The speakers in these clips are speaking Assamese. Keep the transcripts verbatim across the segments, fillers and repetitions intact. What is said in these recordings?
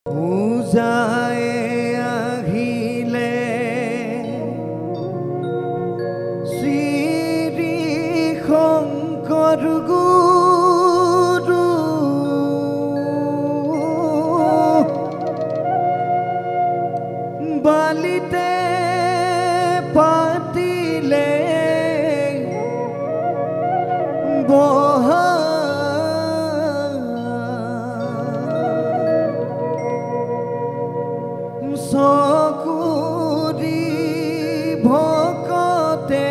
পূজায়ে আহিলে শ্ৰী শংকৰ গুৰু বালিতে পাতিলে বহা চকুৰি ভকতে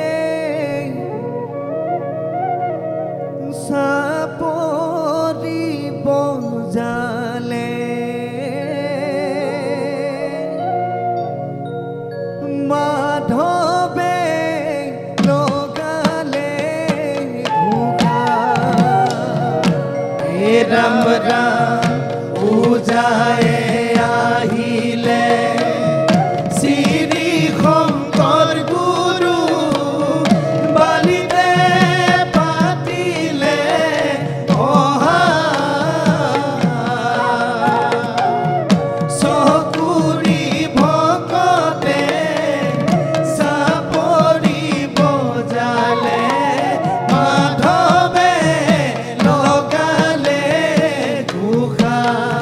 চাপৰি বজালে মাধৱে লগালে ঘোষা হে ৰাম ৰাম পূজায়ে আহিলে শ্ৰী শংকৰ গুৰু বালিতে পাতিলে অহা চকুৰি ভকতে চাপৰি বজালে মাধৱে লগালে ঘোষা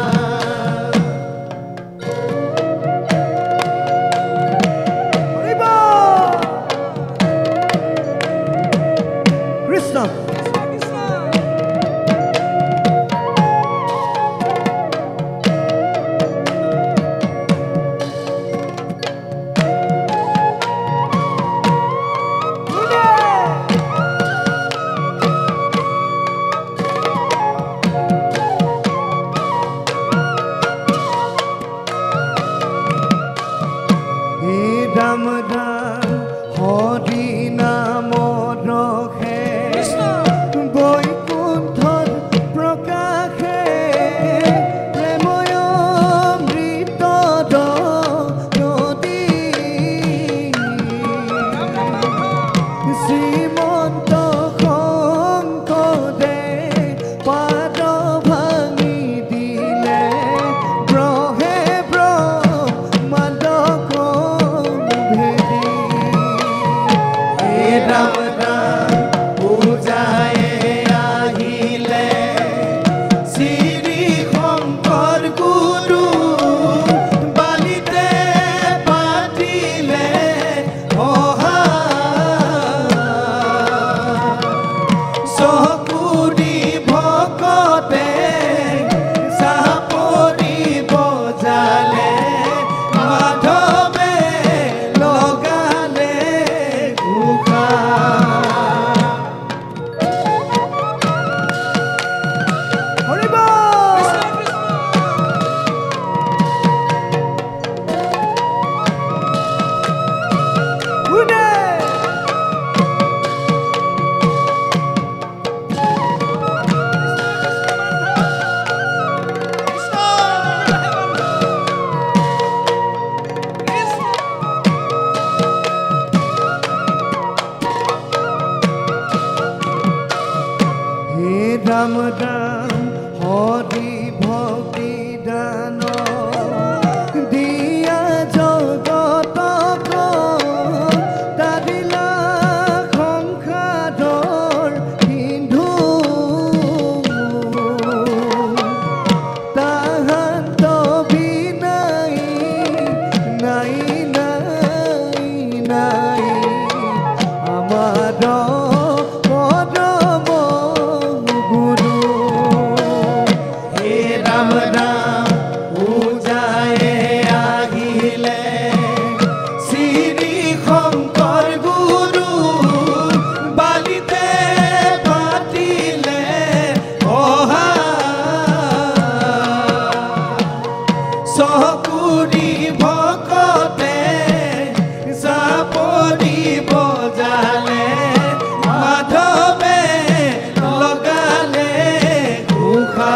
राम राम हरि नाम रखे बैकुंठर प्रकाशे प्रेमयमृत नदी श्रीमंत शंकरे पाद भाঙি दिले ब्रहे ब्रह्मांडक राम राम পূজায়ে আহিলে শ্ৰী শংকৰ গুৰু বালিতে পাতিলে অহা চকুৰি ভকতে চাপৰি বজালে মাধৱে লগালে ঘোষা राम राम हरि भक्ति दान दिया जगतक तारिला সংসাৰৰ সিন্ধু তাহান্ত বিনাই নাই নাই নাই আমাৰ राम राम পূজায়ে আহিলে শ্ৰী শংকৰ গুৰু বালিতে পাতিলে অহা চকুৰি ভকতে চাপৰি বজালে মাধৱে লগালে ঘোষা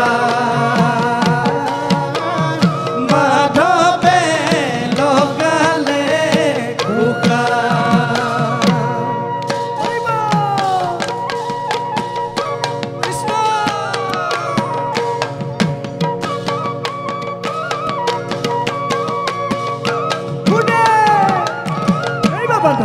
বন্ধ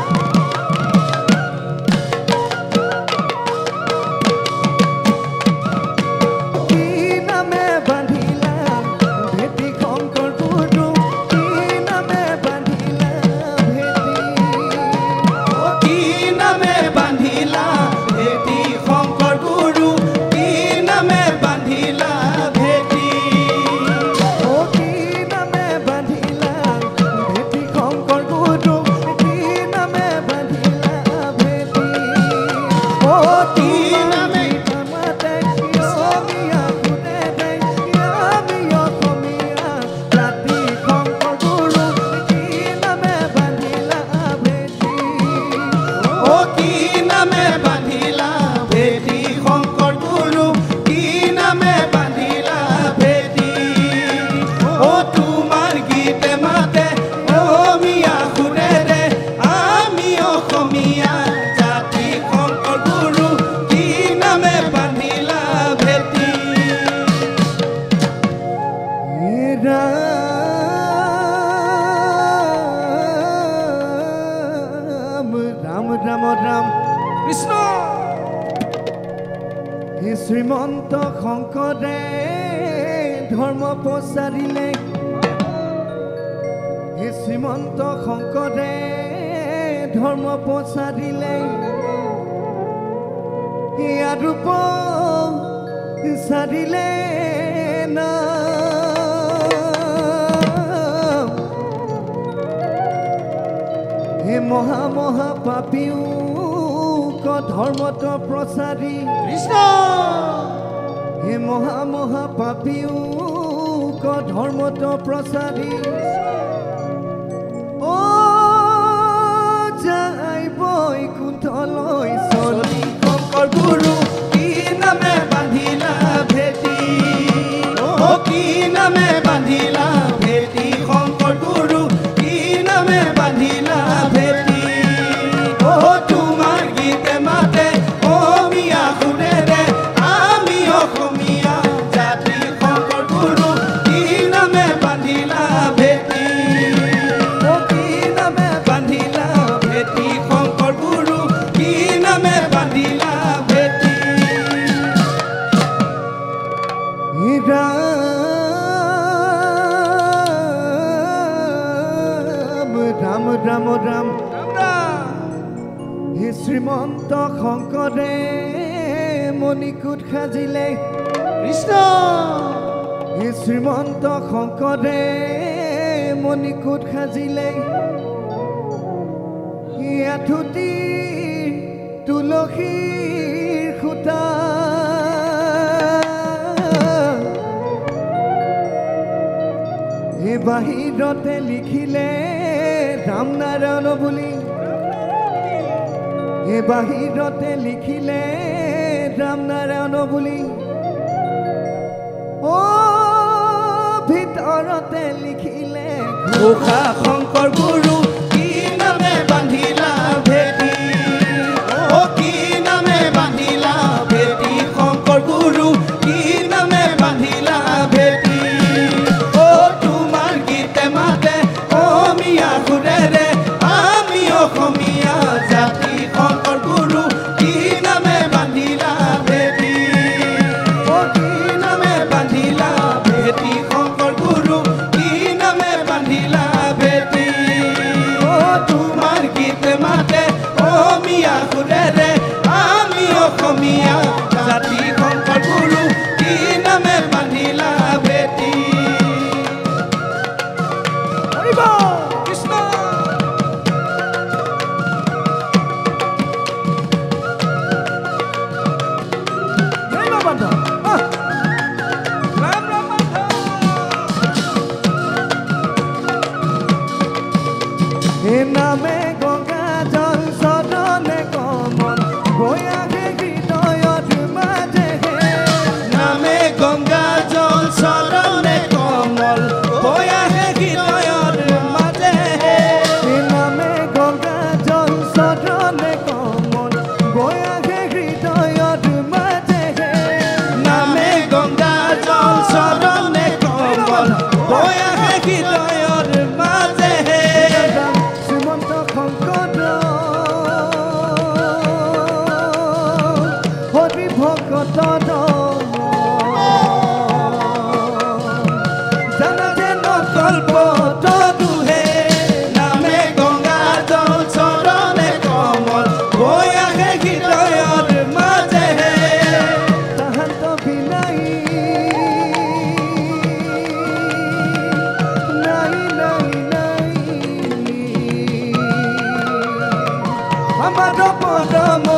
শ্রীমন্ত শংকৰে ধৰ্ম প্ৰচাৰিলে হে শ্ৰীমন্ত শংকৰে ধৰ্ম প্ৰচাৰিলে হিয়া ৰূপ চাৰিলে না হে মহা মহা পাপীও ধর্মত প্রচারী কৃষ্ণ হে মহা মহা পাপীও ধর্মত প্রচারী ও যাই বৈকুণ্ঠলৈ চলি শংকৰ গুৰু কি নামে বান্ধিলা ভেটি ও কি নামে বান্ধিলা ভেটি শংকৰ গুৰু কি নামে বান্ধিলা ভেটি ৰাম ৰাম হে শ্ৰীমন্ত শংকৰে মণিকূট সাজিলে কৃষ্ণ হে শ্ৰীমন্ত শংকৰে মণিকূট সাজিলে আঠুতি তুলসীৰ খুঁটা হে বাহিৰতে লিখিলে राम नारायण बोली हे बाहिरते लिखिले राम नारायण बोली ओ भितरते लिखिले घोषा शंकर गुरु की नामे बांधिला भेटी ओ की नामे बांधिला भेटी शंकर गुरु की नामे बांधिला भेटी ओ तुमार गीते माते ओ मिया घुरे আমি অসমীয়া জাতি শংকৰ গুৰু কি নামে বান্ধিলা ভেটি ও কি নামে বান্ধিলা ভেটি শংকৰ গুৰু কি নামে বান্ধিলা ভেটি ও তোমাৰ গীত মাতে অমিয়া ঘুৰে আমি অসমীয়া জাতি শংকৰ গুৰু কি নামে বান্ধিলা ভেটি নামে গঙ্গা জল সদনে কমল বয়াগে হৃদয়ত মাঝে নামে গঙ্গা জল সদনে কমল বয়াগে হৃদয়ত মাঝে নামে গঙ্গা জল সদনে কমল বয়াগে হৃদয়ত মাঝে নামে গঙ্গা জল সদনে কমল বয়াগে হৃদয়ত মাঝে শ্রীমন্ত শংকর কমল